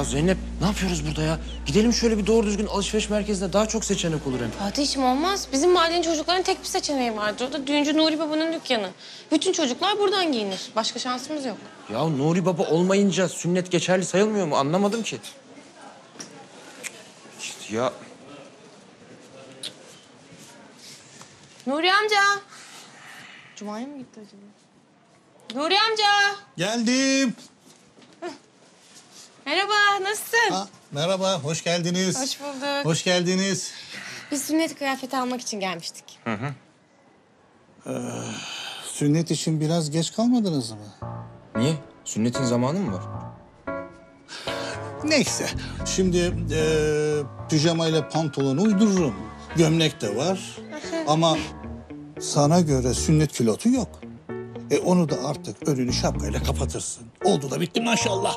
Ya Zeynep ne yapıyoruz burada ya? Gidelim şöyle bir doğru düzgün alışveriş merkezine, daha çok seçenek olur hem. Fatih'im olmaz. Bizim mahallenin çocukların tek bir seçeneği vardır. O da düğüncü Nuri Baba'nın dükkanı. Bütün çocuklar buradan giyinir. Başka şansımız yok. Ya Nuri Baba olmayınca sünnet geçerli sayılmıyor mu? Anlamadım ki. İşte ya Nuri amca. Cuma'ya mı gitti acaba? Nuri amca. Geldim. Merhaba, nasılsın? Merhaba, hoş geldiniz. Hoş bulduk. Hoş geldiniz. Biz sünnet kıyafeti almak için gelmiştik. Sünnet için biraz geç kalmadınız mı? niye? Sünnetin zamanı mı var? Neyse, şimdi pijamayla pantolonu uydururum. Gömlek de var. Ama sana göre sünnet külotu yok. Onu da artık önünü şapkayla kapatırsın. Oldu da bitti maşallah.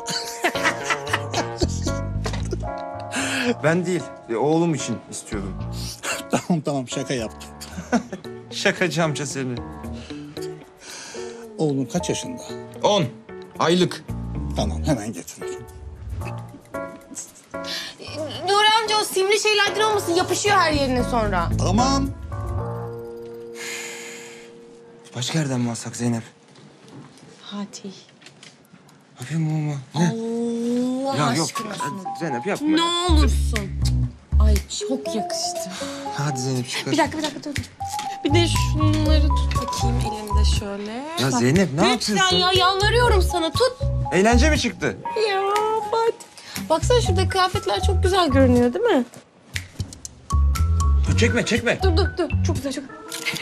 Ben değil, oğlum için istiyordum. Tamam şaka yaptım. Şakacı amca seni. Oğlun kaç yaşında? 10 aylık. Tamam hemen getiriyorum. Nuri amca o simli şeylerden olmasın, yapışıyor her yerine sonra. Tamam. Başka yerden mi alsak Zeynep? Fatih. Yapayım mı ama? Ne? Allah Ya yok, aşkına. Zeynep yapma. Ne olursun. Ay çok yakıştı. Hadi Zeynep çıkar. Bir dakika dur. Bir de şunları tut bakayım elimde şöyle. Ya Zeynep ne Lütfen yapıyorsun? ya yalvarıyorum sana tut. Eğlence mi çıktı? Ya Fatih. Baksana şurada kıyafetler çok güzel görünüyor değil mi? Dur, çekme. Dur. Çok güzel çok.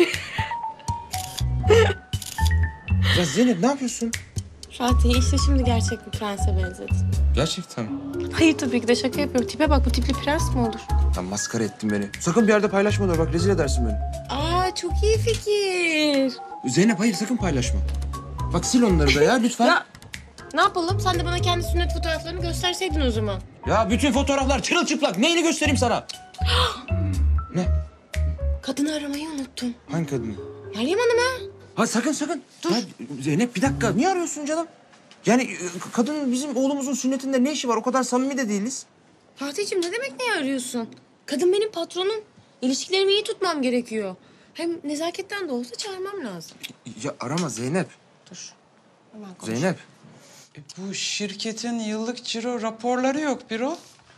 Ya Zeynep ne yapıyorsun? Fatih işte şimdi gerçek bir prense benzedin. Gerçekten mi? Hayır tabii ki de şaka yapıyorum. Tipe bak bu tipli prens mi olur? Ya maskara ettin beni. Sakın bir yerde paylaşma da bak rezil edersin beni. Aa çok iyi fikir. Zeynep hayır sakın paylaşma. Bak sil onları da ya lütfen. Ya ne yapalım? Sen de bana kendi sünnet fotoğraflarını gösterseydin o zaman. Ya bütün fotoğraflar çırılçıplak. Neyini göstereyim sana? Ne? Kadını aramayı unuttum. Hangi kadın? Meryem Hanım'a. Ha sakın. Dur. Ya, Zeynep bir dakika. Niye arıyorsun canım? Yani kadının bizim oğlumuzun sünnetinde ne işi var? O kadar samimi de değiliz. Fatih'ciğim ne demek niye arıyorsun? Kadın benim patronum. İlişkilerimi iyi tutmam gerekiyor. Hem nezaketten de olsa çağırmam lazım. Ya arama Zeynep. Dur. Hemen konuş. Zeynep. Bu şirketin yıllık ciro raporları yok Birol.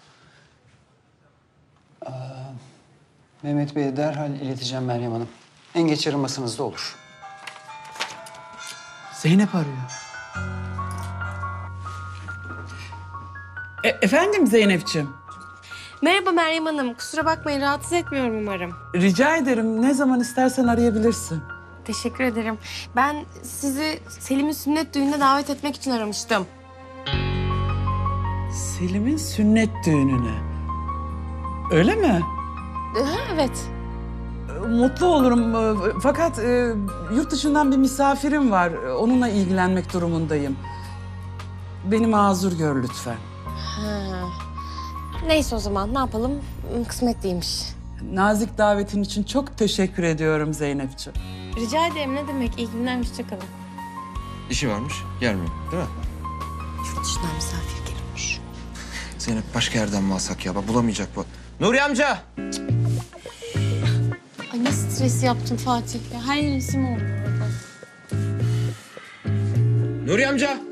Mehmet Bey'e derhal ileteceğim Meryem Hanım. En geç yarın masanızda olur. Zeynep arıyor. Efendim Zeynep'ciğim? Merhaba Meryem Hanım. Kusura bakmayın rahatsız etmiyorum umarım. Rica ederim. Ne zaman istersen arayabilirsin. Teşekkür ederim. Ben sizi Selim'in sünnet düğününe davet etmek için aramıştım. Selim'in sünnet düğününe. Öyle mi? Evet. Mutlu olurum. Fakat yurt dışından bir misafirim var. Onunla ilgilenmek durumundayım. Beni mazur gör lütfen. Ha. Neyse o zaman ne yapalım? Kısmet değilmiş. Nazik davetin için çok teşekkür ediyorum Zeynep'ciğim. Rica ederim ne demek? İyi günler, hoşça kalın. İşi varmış. Gelmiyor değil mi? Yurt dışından misafir geliyormuş. Zeynep başka yerden mi alsak ya? Bak bulamayacak bu. Nuri amca. Ay ne stres yaptım Fatih ya. Her yer isim oldu orada. Nuri amca.